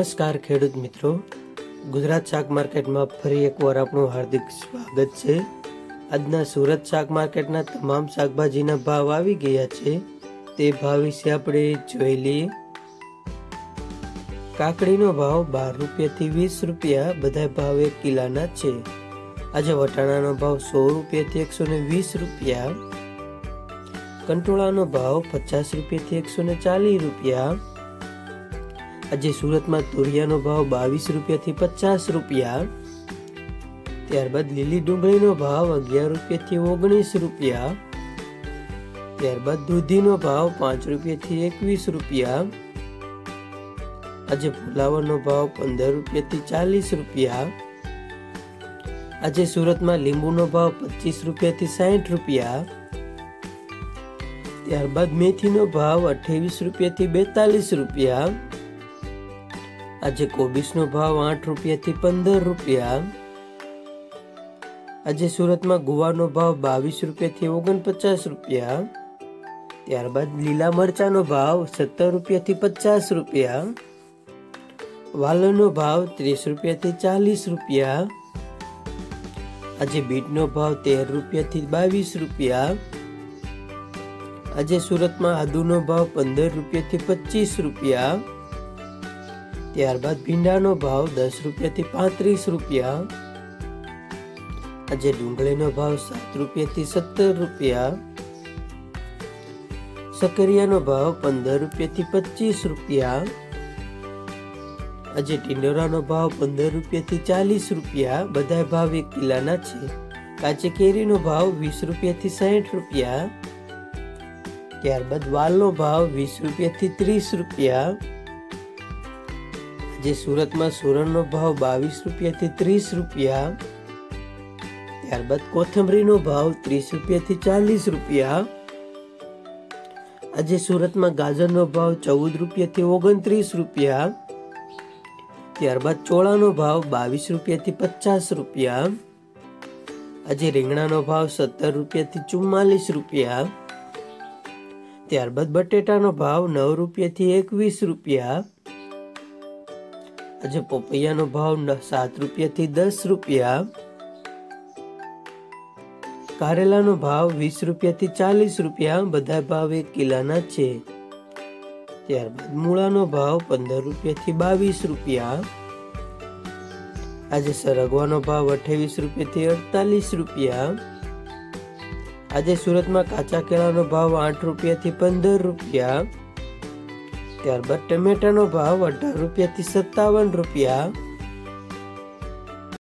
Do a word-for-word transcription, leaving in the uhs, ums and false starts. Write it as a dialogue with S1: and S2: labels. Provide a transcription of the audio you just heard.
S1: नमस्कार खेडूत मित्रों, गुजरात शाक मार्केट में फरी एक बार आपनु हार्दिक स्वागत है। आजना सूरत शाक मार्केट ना तमाम शाकभाजी ना भाव आवी गया छे, ते भाव विषे आपणे जोई लईए। काकड़ी नो भाव बार रुपया थी वीस रुपया बधा भाव एक किला ना छे। आज वटाणा नो भाव सौ रुपया थी एक सौ ने वीस रुपया, कंटोळा नो भाव पचास रुपया थी एक सौ ने चालीस रुपया। आज सूरत में तुरिया नो भाव बावीस रुपया थी पचास रुपया। त्यारबाद लीली डूंगળી नो भाव अगियार रुपया थी ओगनीस रुपया। त्यारबाद दूधी नो भाव पांच रुपया थी एकवीस रुपया। आज फुलावर नो भाव पंदर रुपया थी चालीस रुपया। आज सूरत में लींबू नो भाव पच्चीस रुपया थी साठ रुपया। त्यारबाद मेथी नो भाव अठावीस रुपया थी बेतालीस रुपया। आज कोबीज नो भाव आठ रुपया थी पंदर रुपया। आज सूरत में गुवार नो भाव बावीस रुपया थी ओगन पचास रुपया। त्यारबाद लीला मरचा नो भाव सत्तर रुपया थी पचास रुपया। वालो नो भाव तीस रुपया थी चालीस रुपया। आज बीट नो भाव तेर रुपया थी बावीस रुपया। आज सूरत में आदू नो भाव पंदर रुपया थी पच्चीस रुपया। त्यारबाद भींडा नो भाव दस रुपया थी पैंतीस रुपया। आज डूंगળી नो भाव सात रुपया थी सत्तर रुपया। सकरिया नो भाव पंदर रुपया थी पच्चीस रुपया। आज टिंडोरा नो भाव पंदर रुपया थी चालीस रुपया बधा भाव एक किला ना छे। काची केरी नो भाव वीस रुपया थी साठ रुपया। त्यारबाद वाल नो भाव वीस रुपया थी तीस रुपया। जे सूरत में सूरण नो भाव बावीस रुपया थी तीस रुपया। त्यारबाद कोथमरी नो भाव तीस रुपया थी चालीस रुपया। आज सूरत में गाजर नो भाव चौदह रुपया थी ओगणत्रीस रुपया। त्यारबाद चोळा नो भाव बावीस रुपया थी पचास रुपया। आज રીંગણા नो भाव सत्तर रुपया थी चुम्मालीस रुपया। त्यारबाद बटेटा नो भाव नौ रुपया थी एकवीस रुपया। आज पपैया नो भाव सात रुपया थी दस रुपया। कारेला नो भाव वीस रुपया थी चालीस रुपया बधा भाव एक किला ना छे। त्यारबाद मूळा नो भाव पंदर रुपया थी बावीस रुपया। आज सरगवा नो भाव अठावीस रुपया थी अड़तालीस रुपया। आज सूरत में काचा केला नो भाव आठ रुपया थी पंदर रुपया। त्यारबाद टमेटा नो भाव अठार रुपया थी सत्तावन रुपया।